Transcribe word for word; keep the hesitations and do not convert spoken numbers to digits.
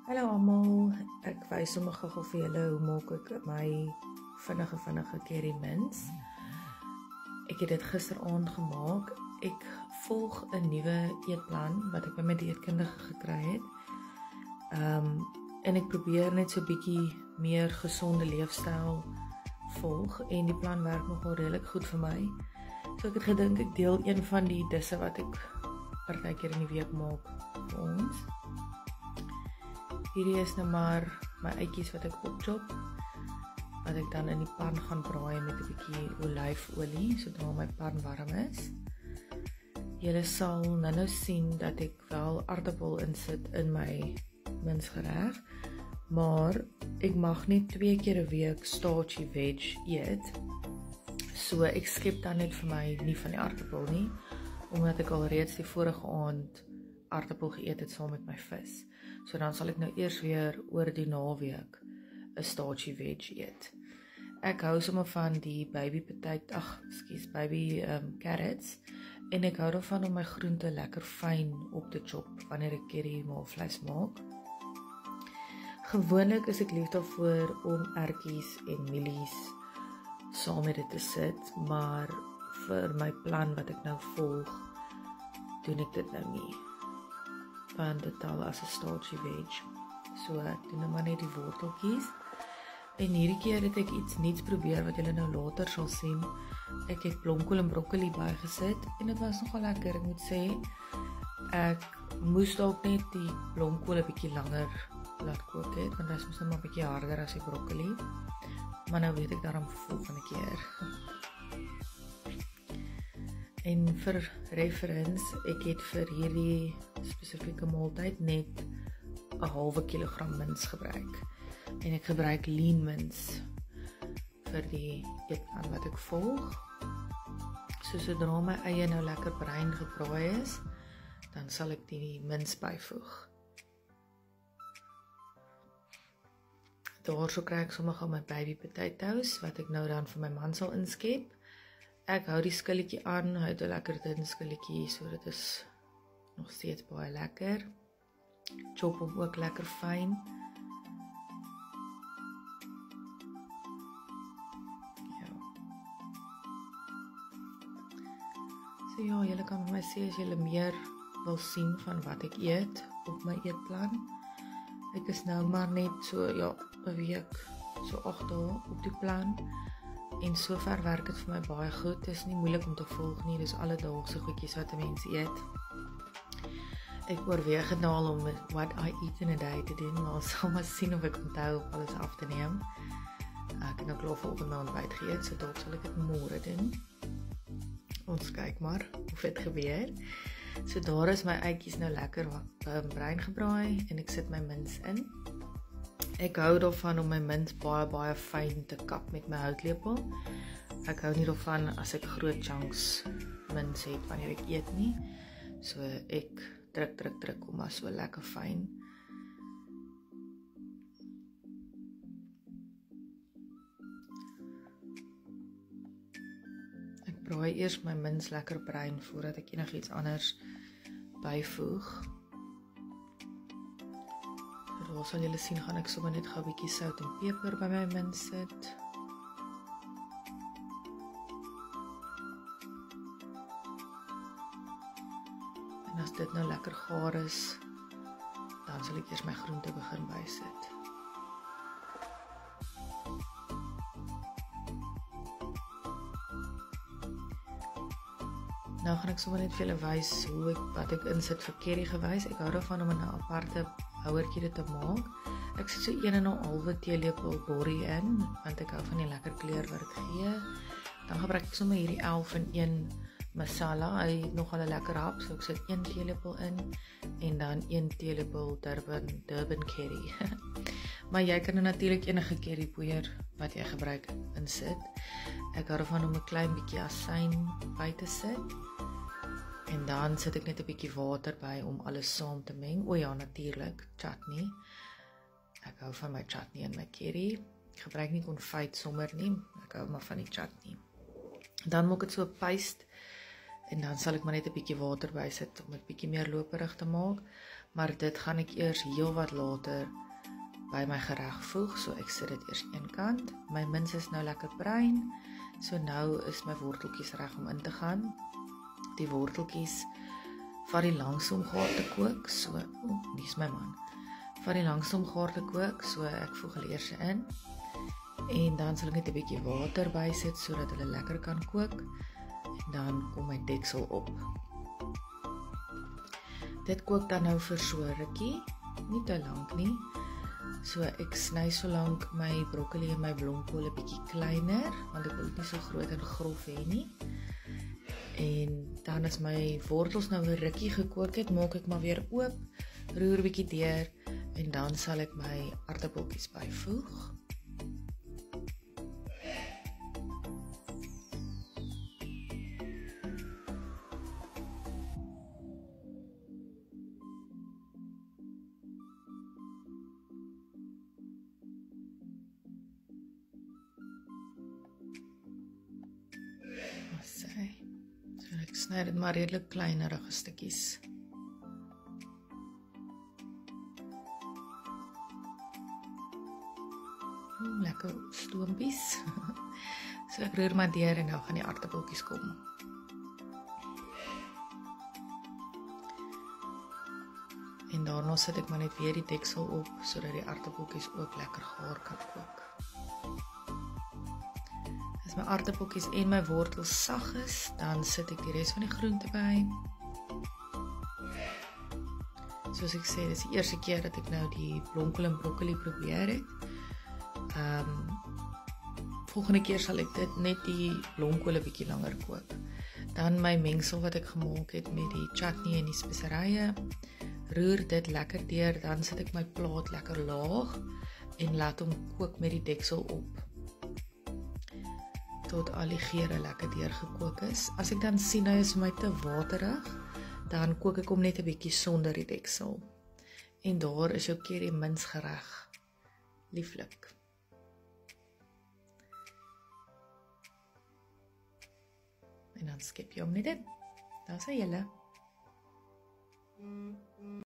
Hallo almal, ek wys sommer gou vir julle hoe maak ek my vinnige vinnige curry mince. Ek het dit gisteraand gemaak. Ek volg 'n nuwe eetplan wat ek by my dieetkundige gekry het. Um, en ek probeer net so 'n bietjie meer gesonde leefstyl volg en die plan werk nogal redelik goed vir my. So ek het gedink ek deel een van die disse wat ek partykeer in die week maak vir ons. Hierdie is nou maar my eitjies wat ek opchop, wat ek dan in die pan gaan braai met 'n bietjie olyfolie, sodra my pan warm is. Julle sal nou nou sien dat ek wel aardappel insit in my minsgereg, maar ek mag net twee keer 'n week starchy veg eet. So ek skep dan net vir my nie van die aardappel nie, omdat ek al reeds die vorige aand aardappel geëet het saam met my vis. So dan sal ek nou eers weer oor die naweek 'n starchy veg eet. Ek hou sommer van die baby potato, ag, skus, baby um, carrots, en ek hou daarvan om my groente lekker fyn op te chop wanneer ek curry maalvleis maak. Gewoonlik is ek lief daarvoor om ertjies en mielies saam met dit te sit, maar vir my plan wat ek nou volg, doen ek dit nou nie, want dit tel as 'n starchy veg. So ek doen nou maar net die worteltjies. En hierdie keer het ek iets nuuts probeer wat julle nou later sal sien. Ek het blomkool en broccoli bygesit en dit was nogal lekker, ek moet sê. Ek moes dalk net die blomkool 'n bietjie langer laat kook het, want hy is mos net maar 'n bietjie harder as die broccoli. Maar nou weet ek daarom vir volgende keer. En vir reference, ek het vir hierdie spesifieke maaltyd net 'n halwe kilogram mins gebruik. En ek gebruik lean mince vir die eetplan wat ek volg. So sodra my eie nou lekker bruin gebraai is, dan sal ek die mince byvoeg. Daarso kry ek sommer gou my baby potatoes wat ek nou dan vir my man sal inskep. Ek hou die skilletjie aan, hy het 'n lekker dun skilletjie, so dit is nog steeds baie lekker. Chop hom ook lekker fyn. So ja, julle kan vir my sê as julle meer wil sien van wat ek eet op my eetplan. Ek is nou maar net so, ja, 'n week, so agt dae op die plan. En sover werk dit vir my baie goed. Dit is nie moeilik om te volg nie, dis alledaagse goedjies wat 'n mens eet. Ek oorweeg het nou al om what I eat in a day te doen, maar ons sal maar sien of ek onthou om alles af te neem. Ek het nou klaar vanoggend my ontbyt geëet, so dalk sal ek dit môre doen. Ons kyk maar of dit gebeur. So daar is my eitjies nou lekker bruin gebraai en ek sit my mince in. Ek hou daarvan om my mince baie baie fyn te kap met my houtlepel. Ek hou nie daarvan as ek groot chunks mince het wanneer ek eet nie. So ek druk druk druk om maar so lekker fyn. Ek braai eers my mince lekker bruin voordat ek enigiets anders byvoeg. Daar sal julle sien, gaan ek sommer net gou 'n bietjie sout en peper by my mince sit. En as dit nou lekker gaar is, dan sal ek eers my groente begin bysit. Nou gaan ek sommer net vir julle wys hoe ek wat ek insit vir curry gewys. Ek hou daarvan om 'n aparte houertjie dit te maak. Ek sit so een en 'n halwe teelepel borrie in, want ek hou van die lekker kleur wat dit gee. Dan gebruik ek sommer hierdie elf in een masala. Hy het nogal 'n lekker hap, so ek sit een teelepel in en dan een teelepel Durban Durban curry. Maar jy kan natuurlik enige currypoeier wat jy gebruik insit. Ek hou daarvan om 'n klein bietjie asyn by te sit. En dan sit ek net 'n bietjie water by om alles saam te meng. O ja, natuurlik, chutney. Ek hou van my chutney en my curry. Ek gebruik nie konfyt sommer nie, ek hou maar van die chutney. Dan maak ek so 'n paste en dan sal ek maar net 'n bietjie water bysit om dit bietjie meer loperig te maak. maar dit gaan ek eers heel wat later by my gereg voeg, so ek sit dit eers een kant. My mins is nou lekker bruin, so nou is my worteltjies reg om in te gaan. Die worteltjies vat die langsom gaar te kook, so, oh, die is my man, vat die langsom gaar te kook, so ek voeg hulle eers in, en dan sal ek net 'n bietjie water bysit, sodat hulle lekker kan kook, en dan kom my deksel op. Dit kook dan nou vir so 'n rukkie, nie te lank nie, so ek sny so lank my broccoli en my blomkool 'n bietjie kleiner, want ek wil dit nie so groot en grof hê nie. En dan as my wortels nou 'n rukkie gekook het, maak ek maar weer oop, roer bietjie deur, en dan sal ek my aartappeltjies byvoeg. So ek sny dit maar redelik kleinerige stukkies. Oeh, lekker stoompies. So ek roer maar deur en nou gaan die aartappeltjies kom. En daarna sit ek maar net weer die deksel op, sodat die aartappeltjies ook lekker gaar kan kook. As my aartappeltjies en my wortels sag is, dan sit ek die res van die groente by. Soos ek sê, dis die eerste keer dat ek nou die blomkool en broccoli probeer het. Um, volgende keer sal ek dit net die blomkool 'n bietjie langer kook. Dan my mengsel wat ek gemaak het met die chutney en die speserye, roer dit lekker deur, dan sit ek my plaat lekker laag en laat hom kook met die deksel op, tot al die geure lekker deurgekook is. As ek dan sien hy is vir my te waterig, dan kook ek hom net 'n bietjie sonder die deksel. En daar is jou curry mins gereg. Lieflik. En dan skep jy hom net in. Daar is hy julle.